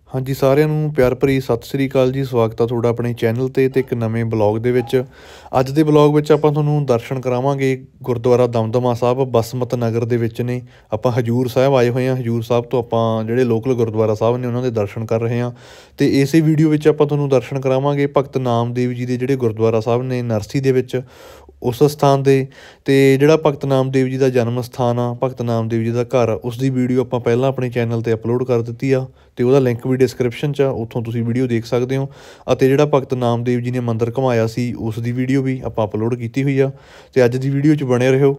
हाँ जी, सारिਆਂ ਨੂੰ ਪਿਆਰ ਭਰੀ ਸਤਿ ਸ੍ਰੀ ਅਕਾਲ ਜੀ। ਸਵਾਗਤ ਆ ਤੁਹਾਡਾ ਆਪਣੇ ਚੈਨਲ ਤੇ ਇੱਕ ਨਵੇਂ ਬਲੌਗ ਦੇ ਵਿੱਚ। ਅੱਜ ਦੇ ਬਲੌਗ ਵਿੱਚ ਆਪਾਂ ਤੁਹਾਨੂੰ ਦਰਸ਼ਨ ਕਰਾਵਾਂਗੇ ਗੁਰਦੁਆਰਾ ਦਮਦਮਾ ਸਾਹਿਬ ਬਸਮਤ ਨਗਰ ਦੇ ਵਿੱਚ ਨੇ। ਆਪਾਂ ਹਜੂਰ ਸਾਹਿਬ ਆਏ ਹੋਏ ਹਾਂ। ਹਜੂਰ ਸਾਹਿਬ ਤੋਂ ਆਪਾਂ ਜਿਹੜੇ ਲੋਕਲ ਗੁਰਦੁਆਰਾ ਸਾਹਿਬ ਨੇ ਉਹਨਾਂ ਦੇ ਦਰਸ਼ਨ ਕਰ ਰਹੇ ਹਾਂ ਅਤੇ ਇਸੇ ਵੀਡੀਓ ਵਿੱਚ ਆਪਾਂ ਤੁਹਾਨੂੰ ਦਰਸ਼ਨ ਕਰਾਵਾਂਗੇ ਭਗਤ ਨਾਮਦੇਵ ਜੀ ਦੇ ਜਿਹੜੇ ਗੁਰਦੁਆਰਾ ਸਾਹਿਬ ਨੇ ਨਰਸੀ ਦੇ ਵਿੱਚ, ਉਸ ਸਥਾਨ ਦੇ। ਅਤੇ ਜਿਹੜਾ ਭਗਤ ਨਾਮਦੇਵ ਜੀ ਦਾ ਜਨਮ ਸਥਾਨ ਆ, ਭਗਤ ਨਾਮਦੇਵ ਜੀ ਦਾ ਘਰ, ਉਸ ਦੀ ਵੀਡੀਓ ਆਪਾਂ ਪਹਿਲਾਂ ਆਪਣੇ ਚੈਨਲ 'ਤੇ ਅਪਲੋਡ ਕਰ ਦਿੱਤੀ ਆ ਅਤੇ ਉਹਦਾ ਲਿੰਕ ਵੀ ਡਿਸਕ੍ਰਿਪਸ਼ਨ 'ਚ ਆ, ਉੱਥੋਂ ਤੁਸੀਂ ਵੀਡੀਓ ਦੇਖ ਸਕਦੇ ਹੋ। ਅਤੇ ਜਿਹੜਾ ਭਗਤ ਨਾਮਦੇਵ ਜੀ ਨੇ ਮੰਦਿਰ ਘੁਮਾਇਆ ਸੀ ਉਸ ਦੀ ਵੀਡੀਓ ਵੀ ਆਪਾਂ ਅਪਲੋਡ ਕੀਤੀ ਹੋਈ ਆ। ਅਤੇ ਅੱਜ ਦੀ ਵੀਡੀਓ 'ਚ ਬਣੇ ਰਹੋ।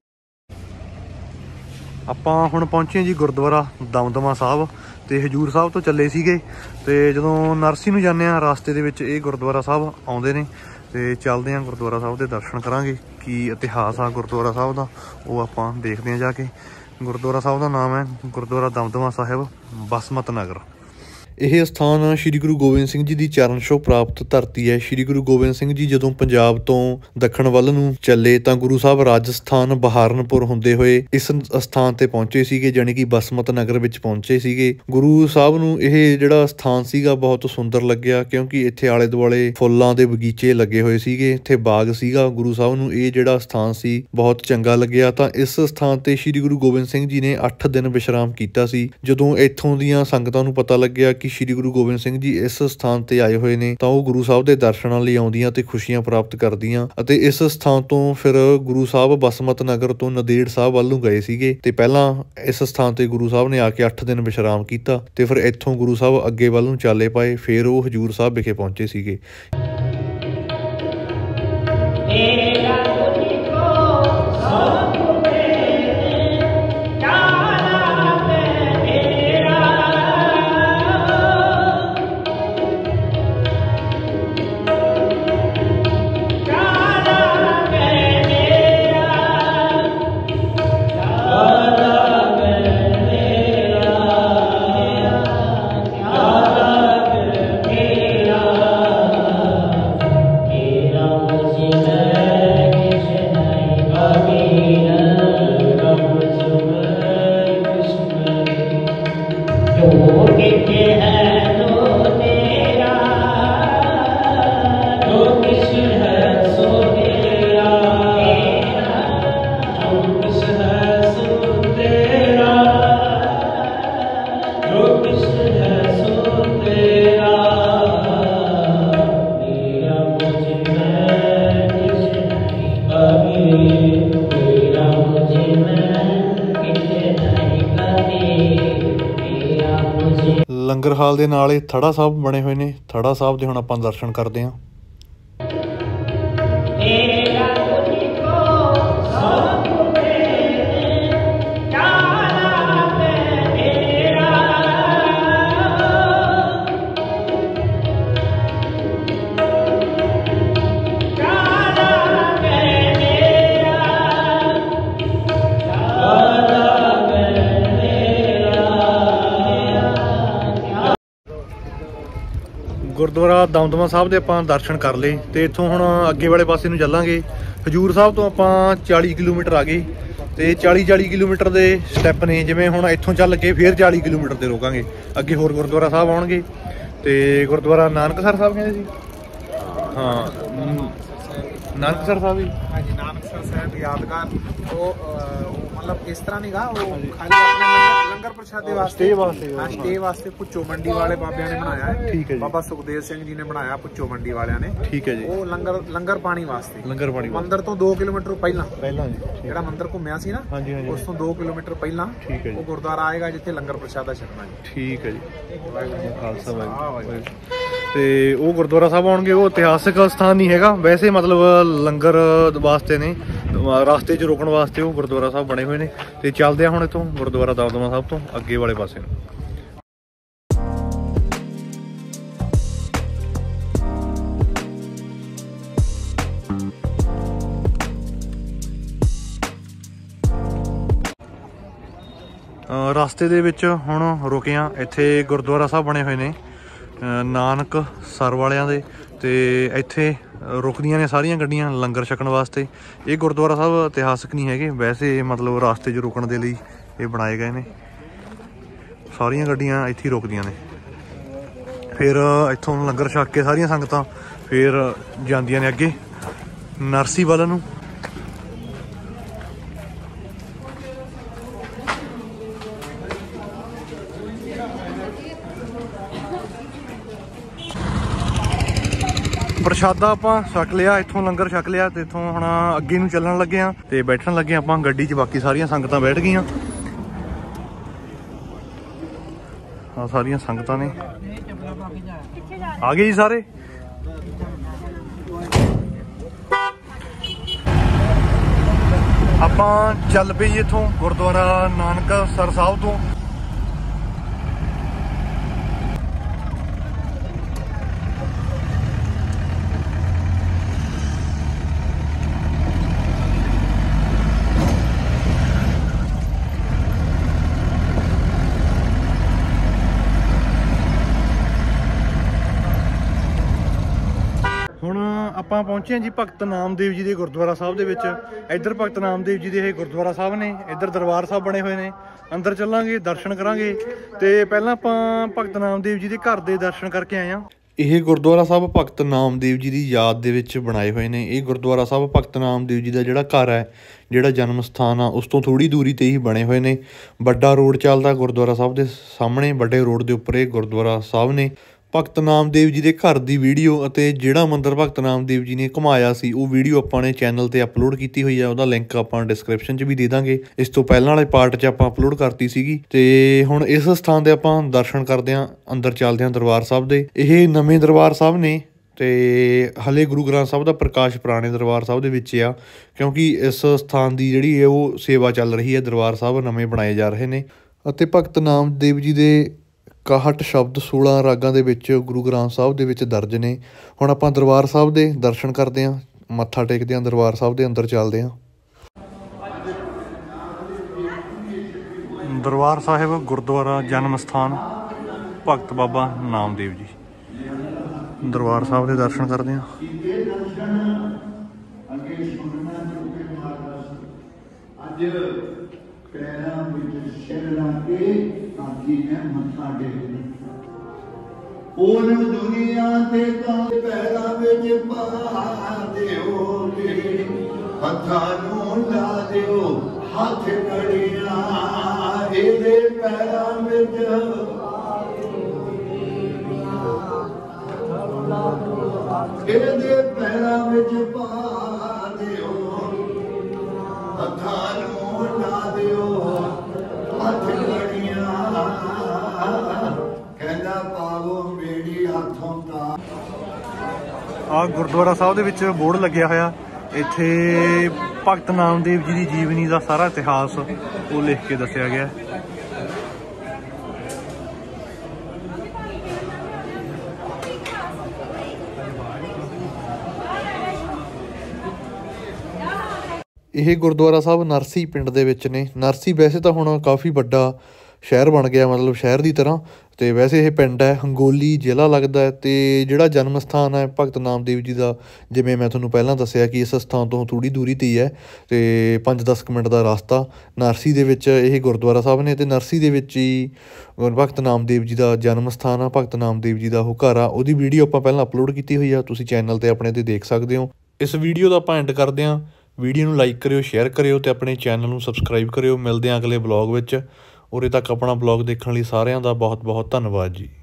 ਆਪਾਂ ਹੁਣ ਪਹੁੰਚੇ ਜੀ ਗੁਰਦੁਆਰਾ ਦਮਦਮਾ ਸਾਹਿਬ ਅਤੇ ਹਜੂਰ ਸਾਹਿਬ ਤੋਂ ਚੱਲੇ ਸੀਗੇ ਅਤੇ ਜਦੋਂ ਨਰਸੀ ਨੂੰ ਜਾਂਦੇ ਹਾਂ ਰਸਤੇ ਦੇ ਵਿੱਚ ਇਹ ਗੁਰਦੁਆਰਾ ਸਾਹਿਬ ਆਉਂਦੇ ਨੇ ਅਤੇ ਚੱਲਦੇ ਹਾਂ ਗੁਰਦੁਆਰਾ ਸਾਹਿਬ ਦੇ ਦਰਸ਼ਨ ਕਰਾਂਗੇ। ਕੀ ਇਤਿਹਾਸ ਆ ਗੁਰਦੁਆਰਾ ਸਾਹਿਬ ਦਾ ਉਹ ਆਪਾਂ ਦੇਖਦੇ ਹਾਂ ਜਾ ਕੇ। ਗੁਰਦੁਆਰਾ ਸਾਹਿਬ ਦਾ ਨਾਮ ਹੈ ਗੁਰਦੁਆਰਾ ਦਮਦਮਾ ਸਾਹਿਬ ਬਸਮਤ ਨਗਰ। ਇਹ ਸਥਾਨ ਸ਼੍ਰੀ ਗੁਰੂ ਗੋਬਿੰਦ ਸਿੰਘ ਜੀ ਦੀ ਚਰਨ ਛੋਹ ਪ੍ਰਾਪਤ ਧਰਤੀ ਹੈ। ਸ਼੍ਰੀ ਗੁਰੂ ਗੋਬਿੰਦ ਸਿੰਘ ਜੀ ਜਦੋਂ ਪੰਜਾਬ ਤੋਂ ਦੱਖਣ ਵੱਲ ਨੂੰ ਚੱਲੇ ਤਾਂ ਗੁਰੂ ਸਾਹਿਬ ਰਾਜਸਥਾਨ ਬਹਾਰਨਪੁਰ ਹੁੰਦੇ ਹੋਏ ਇਸ ਸਥਾਨ ਤੇ ਪਹੁੰਚੇ ਸੀਗੇ, ਜਾਣੀ ਕਿ ਬਸਮਤ ਨਗਰ ਵਿੱਚ ਪਹੁੰਚੇ ਸੀਗੇ। ਗੁਰੂ ਸਾਹਿਬ ਨੂੰ ਇਹ ਜਿਹੜਾ ਸਥਾਨ ਸੀਗਾ ਬਹੁਤ ਸੁੰਦਰ ਲੱਗਿਆ, ਕਿਉਂਕਿ ਇੱਥੇ ਆਲੇ ਦੁਆਲੇ ਫੁੱਲਾਂ ਦੇ ਬਗੀਚੇ ਲੱਗੇ ਹੋਏ ਸੀਗੇ, ਇੱਥੇ ਬਾਗ ਸੀਗਾ। ਗੁਰੂ ਸਾਹਿਬ ਨੂੰ ਇਹ ਜਿਹੜਾ ਸਥਾਨ ਸੀ ਬਹੁਤ ਚੰਗਾ ਲੱਗਿਆ ਤਾਂ ਇਸ ਸਥਾਨ ਤੇ ਸ਼੍ਰੀ ਗੁਰੂ ਗੋਬਿੰਦ ਸਿੰਘ ਜੀ ਨੇ 8 ਦਿਨ ਵਿਸ਼ਰਾਮ ਕੀਤਾ ਸੀ। ਜਦੋਂ ਇੱਥੋਂ ਦੀਆਂ ਸੰਗਤਾਂ ਨੂੰ ਪਤਾ ਲੱਗਿਆ ਕਿ ਸ਼੍ਰੀ ਗੁਰੂ ਗੋਬਿੰਦ ਸਿੰਘ ਜੀ ਇਸ ਸਥਾਨ ਤੇ ਆਏ ਹੋਏ ਨੇ ਤਾਂ ਉਹ ਗੁਰੂ ਸਾਹਿਬ ਦੇ ਦਰਸ਼ਨਾਂ ਲਈ ਆਉਂਦੀਆਂ ਤੇ ਖੁਸ਼ੀਆਂ ਪ੍ਰਾਪਤ ਕਰਦੀਆਂ। ਅਤੇ ਇਸ ਸਥਾਨ ਤੋਂ ਫਿਰ ਗੁਰੂ ਸਾਹਿਬ ਬਸਮਤ ਨਗਰ ਤੋਂ ਨੰਦੇੜ ਸਾਹਿਬ ਵੱਲ ਨੂੰ ਗਏ ਸੀਗੇ ਤੇ ਪਹਿਲਾਂ ਇਸ ਸਥਾਨ ਤੇ ਗੁਰੂ ਸਾਹਿਬ ਨੇ ਆ ਕੇ 8 ਦਿਨ ਵਿਸ਼ਰਾਮ ਕੀਤਾ ਤੇ ਫਿਰ ਇੱਥੋਂ ਗੁਰੂ ਸਾਹਿਬ ਅੱਗੇ ਵੱਲ ਨੂੰ ਚਾਲੇ ਪਾਏ, ਫਿਰ ਉਹ ਹਜੂਰ ਸਾਹਿਬ ਵਿਖੇ ਪਹੁੰਚੇ ਸੀਗੇ। ਲੰਗਰ ਹਾਲ ਦੇ ਨਾਲ ਇਹ ਥੜਾ ਸਾਹਿਬ ਬਣੇ ਹੋਏ ਨੇ। ਥੜਾ ਸਾਹਿਬ ਦੇ ਹੁਣ ਆਪਾਂ ਦਰਸ਼ਨ ਕਰਦੇ ਹਾਂ। ਗੁਰਦੁਆਰਾ ਦਮਦਮਾ ਸਾਹਿਬ ਦੇ ਆਪਾਂ ਦਰਸ਼ਨ ਕਰ ਲਏ ਅਤੇ ਇੱਥੋਂ ਹੁਣ ਅੱਗੇ ਵਾਲੇ ਪਾਸੇ ਨੂੰ ਚੱਲਾਂਗੇ। ਹਜੂਰ ਸਾਹਿਬ ਤੋਂ ਆਪਾਂ 40 ਕਿਲੋਮੀਟਰ ਆ ਗਏ ਅਤੇ 40 ਕਿਲੋਮੀਟਰ ਦੇ ਸਟੈਪ ਨੇ। ਜਿਵੇਂ ਹੁਣ ਇੱਥੋਂ ਚੱਲ ਕੇ ਫਿਰ 40 ਕਿਲੋਮੀਟਰ 'ਤੇ ਰੋਕਾਂਗੇ, ਅੱਗੇ ਹੋਰ ਗੁਰਦੁਆਰਾ ਸਾਹਿਬ ਆਉਣਗੇ। ਅਤੇ ਗੁਰਦੁਆਰਾ ਨਾਨਕਸਰ ਸਾਹਿਬ ਕਹਿੰਦੇ ਸੀ, ਹਾਂ ਨਾਨਕਸਰ ਸਾਹਿਬ ਹੀ, ਹਾਂਜੀ ਨਾਨਕਸਰ ਸਾਹਿਬ ਯਾਦਗਾਰ। ਉਹ ਮਤਲਬ ਇਸ ਤਰ੍ਹਾਂ ਨਹੀਂ ਗਾ, ਉਹ ਖਾਲੀ ਆਪਣੇ ਲੰਗਰ ਪ੍ਰਸ਼ਾਦੇ ਵਾਸਤੇ ਸਟੇ ਵਾਸਤੇ ਭੁੱਚੋ ਮੰਡੀ ਵਾਲੇ ਬਾਬਿਆਂ ਨੇ ਬਣਾਇਆ ਹੈ। ਠੀਕ ਹੈ ਜੀ। ਬਾਬਾ ਸੁਖਦੇਵ ਸਿੰਘ ਜੀ ਨੇ ਬਣਾਇਆ ਭੁੱਚੋ ਮੰਡੀ ਵਾਲਿਆਂ ਨੇ। ਠੀਕ ਹੈ ਜੀ। ਉਹ ਲੰਗਰ ਪਾਣੀ ਵਾਸਤੇ, ਲੰਗਰ ਪਾਣੀ ਮੰਦਿਰ ਤੋਂ 2 ਕਿਲੋਮੀਟਰ ਪਹਿਲਾਂ ਜੀ ਜਿਹੜਾ ਮੰਦਿਰ ਘੁੰਮਿਆ ਸੀ ਨਾ, ਉਸ ਤੋਂ 2 ਕਿਲੋਮੀਟਰ ਪਹਿਲਾਂ ਠੀਕ ਹੈ ਜੀ ਉਹ ਗੁਰਦੁਆਰਾ ਆਏਗਾ ਜਿੱਥੇ ਲੰਗਰ ਪ੍ਰਸ਼ਾਦਾ ਛਕਣਾ ਜੀ। ਠੀਕ ਹੈ ਜੀ। ਖਾਲਸਾ ਵਾਹਿਗੁਰੂ। ਅਤੇ ਉਹ ਗੁਰਦੁਆਰਾ ਸਾਹਿਬ ਆਉਣਗੇ। ਉਹ ਇਤਿਹਾਸਿਕ ਸਥਾਨ ਨਹੀਂ ਹੈਗਾ ਵੈਸੇ, ਮਤਲਬ ਲੰਗਰ ਵਾਸਤੇ ਨੇ, ਰਸਤੇ 'ਚ ਰੁਕਣ ਵਾਸਤੇ ਉਹ ਗੁਰਦੁਆਰਾ ਸਾਹਿਬ ਬਣੇ ਹੋਏ ਨੇ। ਅਤੇ ਚੱਲਦੇ ਆ ਹੁਣ ਇੱਥੋਂ ਗੁਰਦੁਆਰਾ ਦਮਦਮਾ ਸਾਹਿਬ ਤੋਂ ਅੱਗੇ ਵਾਲੇ ਪਾਸੇ ਨੂੰ। ਰਸਤੇ ਦੇ ਵਿੱਚ ਹੁਣ ਰੁਕੇ ਹਾਂ। ਇੱਥੇ ਗੁਰਦੁਆਰਾ ਸਾਹਿਬ ਬਣੇ ਹੋਏ ਨੇ ਨਾਨਕ ਸਰ ਵਾਲਿਆਂ ਦੇ, ਅਤੇ ਇੱਥੇ ਰੁਕਦੀਆਂ ਨੇ ਸਾਰੀਆਂ ਗੱਡੀਆਂ ਲੰਗਰ ਛਕਣ ਵਾਸਤੇ। ਇਹ ਗੁਰਦੁਆਰਾ ਸਾਹਿਬ ਇਤਿਹਾਸਕ ਨਹੀਂ ਹੈਗੇ ਵੈਸੇ, ਮਤਲਬ ਰਸਤੇ 'ਚ ਰੁਕਣ ਦੇ ਲਈ ਇਹ ਬਣਾਏ ਗਏ ਨੇ। ਸਾਰੀਆਂ ਗੱਡੀਆਂ ਇੱਥੇ ਹੀ ਰੁਕਦੀਆਂ ਨੇ। ਫਿਰ ਇੱਥੋਂ ਲੰਗਰ ਛਕ ਕੇ ਸਾਰੀਆਂ ਸੰਗਤਾਂ ਫਿਰ ਜਾਂਦੀਆਂ ਨੇ ਅੱਗੇ ਨਰਸੀ ਵੱਲ ਨੂੰ। ਪ੍ਰਸ਼ਾਦਾ ਆਪਾਂ ਛਕ ਲਿਆ, ਇੱਥੋਂ ਲੰਗਰ ਛਕ ਲਿਆ ਤੇ ਇੱਥੋਂ ਹੁਣ ਅੱਗੇ ਨੂੰ ਚੱਲਣ ਲੱਗੇ ਆ ਤੇ ਬੈਠਣ ਲੱਗੇ ਆਪਾਂ ਗੱਡੀ 'ਚ। ਬਾਕੀ ਸਾਰੀਆਂ ਸੰਗਤਾਂ ਬੈਠ ਗਈਆਂ, ਆ ਸਾਰੀਆਂ ਸੰਗਤਾਂ ਨੇ ਆ ਗਏ ਜੀ ਸਾਰੇ। ਆਪਾਂ ਚੱਲ ਪਏ ਜੀ ਇੱਥੋਂ ਗੁਰਦੁਆਰਾ ਨਾਨਕਸਰ ਸਾਹਿਬ ਤੋਂ। ਹੁਣ ਆਪਾਂ ਪਹੁੰਚੇ ਹਾਂ ਜੀ ਭਗਤ ਨਾਮਦੇਵ ਜੀ ਦੇ ਗੁਰਦੁਆਰਾ ਸਾਹਿਬ ਦੇ ਵਿੱਚ। ਇੱਧਰ ਭਗਤ ਨਾਮਦੇਵ ਜੀ ਦੇ ਇਹ ਗੁਰਦੁਆਰਾ ਸਾਹਿਬ ਨੇ, ਇੱਧਰ ਦਰਬਾਰ ਸਾਹਿਬ ਬਣੇ ਹੋਏ ਨੇ। ਅੰਦਰ ਚੱਲਾਂਗੇ, ਦਰਸ਼ਨ ਕਰਾਂਗੇ। ਤੇ ਪਹਿਲਾਂ ਆਪਾਂ ਭਗਤ ਨਾਮਦੇਵ ਜੀ ਦੇ ਘਰ ਦੇ ਦਰਸ਼ਨ ਕਰਕੇ ਆਏ ਹਾਂ। ਇਹ ਗੁਰਦੁਆਰਾ ਸਾਹਿਬ ਭਗਤ ਨਾਮਦੇਵ ਜੀ ਦੀ ਯਾਦ ਦੇ ਵਿੱਚ ਬਣਾਏ ਹੋਏ ਨੇ। ਇਹ ਗੁਰਦੁਆਰਾ ਸਾਹਿਬ ਭਗਤ ਨਾਮਦੇਵ ਜੀ ਦਾ ਜਿਹੜਾ ਘਰ ਹੈ, ਜਿਹੜਾ ਜਨਮ ਸਥਾਨ ਆ, ਉਸ ਤੋਂ ਥੋੜ੍ਹੀ ਦੂਰੀ 'ਤੇ ਹੀ ਬਣੇ ਹੋਏ ਨੇ। ਵੱਡਾ ਰੋਡ ਚੱਲਦਾ ਗੁਰਦੁਆਰਾ ਸਾਹਿਬ ਦੇ ਸਾਹਮਣੇ, ਵੱਡੇ ਰੋਡ ਦੇ ਉੱਪਰ ਇਹ ਗੁਰਦੁਆਰਾ ਸਾਹਿਬ ਨੇ। ਭਗਤ ਨਾਮਦੇਵ ਜੀ ਦੇ ਘਰ ਦੀ ਵੀਡੀਓ ਅਤੇ ਜਿਹੜਾ ਮੰਦਿਰ ਭਗਤ ਨਾਮਦੇਵ ਜੀ ਨੇ ਘੁਮਾਇਆ ਸੀ, ਉਹ ਵੀਡੀਓ ਆਪਾਂ ਨੇ ਚੈਨਲ 'ਤੇ ਅਪਲੋਡ ਕੀਤੀ ਹੋਈ ਹੈ। ਉਹਦਾ ਲਿੰਕ ਆਪਾਂ ਡਿਸਕ੍ਰਿਪਸ਼ਨ 'ਚ ਵੀ ਦੇ ਦਾਂਗੇ। ਇਸ ਤੋਂ ਪਹਿਲਾਂ ਵਾਲੇ ਪਾਰਟ 'ਚ ਆਪਾਂ ਅਪਲੋਡ ਕਰਤੀ ਸੀਗੀ। ਤੇ ਹੁਣ ਇਸ ਸਥਾਨ ਦੇ ਆਪਾਂ ਦਰਸ਼ਨ ਕਰਦੇ ਹਾਂ, ਅੰਦਰ ਚੱਲਦੇ ਹਾਂ ਦਰਬਾਰ ਸਾਹਿਬ ਦੇ। ਇਹ ਨਵੇਂ ਦਰਬਾਰ ਸਾਹਿਬ ਨੇ ਤੇ ਹਲੇ ਗੁਰੂ ਗ੍ਰੰਥ ਸਾਹਿਬ ਦਾ ਪ੍ਰਕਾਸ਼ ਪੁਰਾਣੇ ਦਰਬਾਰ ਸਾਹਿਬ ਦੇ ਵਿੱਚ ਆ, ਕਿਉਂਕਿ ਇਸ ਸਥਾਨ ਦੀ ਜਿਹੜੀ ਹੈ ਉਹ ਸੇਵਾ ਚੱਲ ਰਹੀ ਹੈ। ਦਰਬਾਰ ਸਾਹਿਬ ਨਵੇਂ ਬਣਾਏ ਜਾ ਰਹੇ ਨੇ ਅਤੇ ਭਗਤ ਨਾਮਦੇਵ ਜੀ ਦੇ 61 ਸ਼ਬਦ 16 ਰਾਗਾਂ ਦੇ ਵਿੱਚ ਗੁਰੂ ਗ੍ਰੰਥ ਸਾਹਿਬ ਦੇ ਵਿੱਚ ਦਰਜ ਨੇ। ਹੁਣ ਆਪਾਂ ਦਰਬਾਰ ਸਾਹਿਬ ਦੇ ਦਰਸ਼ਨ ਕਰਦੇ ਹਾਂ, ਮੱਥਾ ਟੇਕਦੇ ਹਾਂ, ਦਰਬਾਰ ਸਾਹਿਬ ਦੇ ਅੰਦਰ ਚੱਲਦੇ ਹਾਂ। ਦਰਬਾਰ ਸਾਹਿਬ ਗੁਰਦੁਆਰਾ ਜਨਮ ਸਥਾਨ ਭਗਤ ਬਾਬਾ ਨਾਮਦੇਵ ਜੀ। ਦਰਬਾਰ ਸਾਹਿਬ ਦੇ ਦਰਸ਼ਨ ਕਰਦੇ ਹਾਂ। ਪੈਰਾਂ ਵਿੱਚ ਸਿਰ ਲਾ ਕੇ ਕਾਕੀ ਨੇ ਮੱਥਾ ਟੇਕਣਾ। ਉਹਨੂੰ ਦੁਨੀਆ ਤੇ ਪੈਰਾਂ ਵਿੱਚ ਪਾ ਦਿਓ, ਹੱਥਾਂ ਨੂੰ ਲਾ ਦਿਓ ਹੱਥ ਕੜੀਆਂ, ਇਹਦੇ ਪੈਰਾਂ ਵਿੱਚ ਇਹਦੇ ਪੈਰਾਂ ਵਿੱਚ ਪਾ ਦਿਓ, ਹੱਥਾਂ ਨੂੰ ਲਾ ਦਿਓ ਹੱਥ ਕੜੀਆਂ, ਕਹਿੰਦਾ ਪਾਵੋ ਮੇਰੀ ਹੱਥੋਂ ਤਾਂ। ਆ ਗੁਰਦੁਆਰਾ ਸਾਹਿਬ ਦੇ ਵਿੱਚ ਬੋਰਡ ਲੱਗਿਆ ਹੋਇਆ, ਇੱਥੇ ਭਗਤ ਨਾਮਦੇਵ ਜੀ ਦੀ ਜੀਵਨੀ ਦਾ ਸਾਰਾ ਇਤਿਹਾਸ ਉਹ ਲਿਖ ਕੇ ਦੱਸਿਆ ਗਿਆ। ਇਹ ਗੁਰਦੁਆਰਾ ਸਾਹਿਬ ਨਰਸੀ ਪਿੰਡ ਦੇ ਵਿੱਚ ਨੇ। ਨਰਸੀ ਵੈਸੇ ਤਾਂ ਹੁਣ ਕਾਫੀ ਵੱਡਾ ਸ਼ਹਿਰ ਬਣ ਗਿਆ, ਮਤਲਬ ਸ਼ਹਿਰ ਦੀ ਤਰ੍ਹਾਂ। ਤੇ ਵੈਸੇ ਇਹ ਪਿੰਡ ਹੈ, ਹੰਗੋਲੀ ਜ਼ਿਲ੍ਹਾ ਲੱਗਦਾ ਹੈ। ਤੇ ਜਿਹੜਾ ਜਨਮ ਸਥਾਨ ਹੈ ਭਗਤ ਨਾਮਦੇਵ ਜੀ ਦਾ, ਜਿਵੇਂ ਮੈਂ ਤੁਹਾਨੂੰ ਪਹਿਲਾਂ ਦੱਸਿਆ ਕਿ ਇਸ ਸਥਾਨ ਤੋਂ ਥੋੜ੍ਹੀ ਦੂਰੀ 'ਤੇ ਹੀ ਹੈ ਤੇ 5-10 ਮਿੰਟ ਦਾ ਰਸਤਾ। ਨਰਸੀ ਦੇ ਵਿੱਚ ਇਹ ਗੁਰਦੁਆਰਾ ਸਾਹਿਬ ਨੇ ਤੇ ਨਰਸੀ ਦੇ ਵਿੱਚ ਹੀ ਭਗਤ ਨਾਮਦੇਵ ਜੀ ਦਾ ਜਨਮ ਸਥਾਨ ਆ। ਭਗਤ ਨਾਮਦੇਵ ਜੀ ਦਾ ਉਹ ਘਰ ਆ, ਉਹਦੀ ਵੀਡੀਓ ਆਪਾਂ ਪਹਿਲਾਂ ਅਪਲੋਡ ਕੀਤੀ ਹੋਈ ਆ, ਤੁਸੀਂ ਚੈਨਲ 'ਤੇ ਆਪਣੇ 'ਤੇ ਦੇਖ ਸਕਦੇ ਹੋ। ਇਸ ਵੀਡੀਓ ਦਾ ਆਪਾਂ ਐਂਡ ਕਰਦੇ ਹਾਂ। ਵੀਡੀਓ ਨੂੰ ਲਾਈਕ ਕਰਿਓ, ਸ਼ੇਅਰ ਕਰਿਓ ਤੇ ਆਪਣੇ ਚੈਨਲ ਨੂੰ ਸਬਸਕ੍ਰਾਈਬ ਕਰਿਓ। ਮਿਲਦੇ ਹਾਂ ਅਗਲੇ ਬਲੌਗ ਵਿੱਚ। ਉਰੇ ਤੱਕ ਆਪਣਾ ਬਲੌਗ ਦੇਖਣ ਲਈ ਸਾਰਿਆਂ ਦਾ ਬਹੁਤ ਬਹੁਤ ਧੰਨਵਾਦ ਜੀ।